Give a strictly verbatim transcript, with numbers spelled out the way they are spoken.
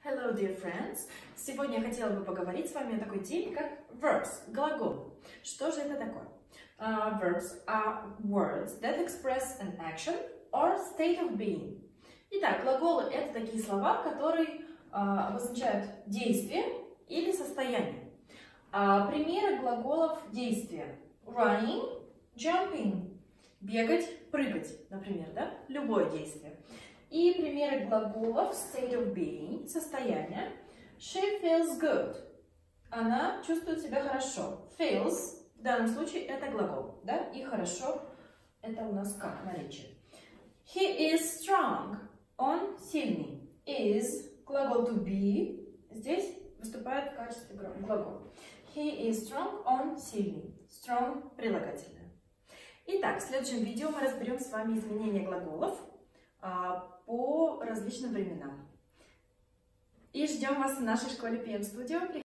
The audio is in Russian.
Hello, dear friends! Сегодня я хотела бы поговорить с вами о такой теме, как verbs, глаголы. Что же это такое? Uh, verbs are words that express an action or state of being. Итак, глаголы — это такие слова, которые uh, обозначают действие или состояние. Uh, примеры глаголов действия: running, jumping, бегать, прыгать, например, да? Любое действие. И примеры глаголов state of being, состояние. She feels good. Она чувствует себя хорошо. Feels в данном случае это глагол, да? И хорошо это у нас как наречие. He is strong. Он сильный. Is глагол to be здесь выступает в качестве глагола. He is strong. Он сильный. Strong прилагательное. Итак, в следующем видео мы разберем с вами изменения глаголов по различным временам. И ждем вас в нашей школе пи эм Studio.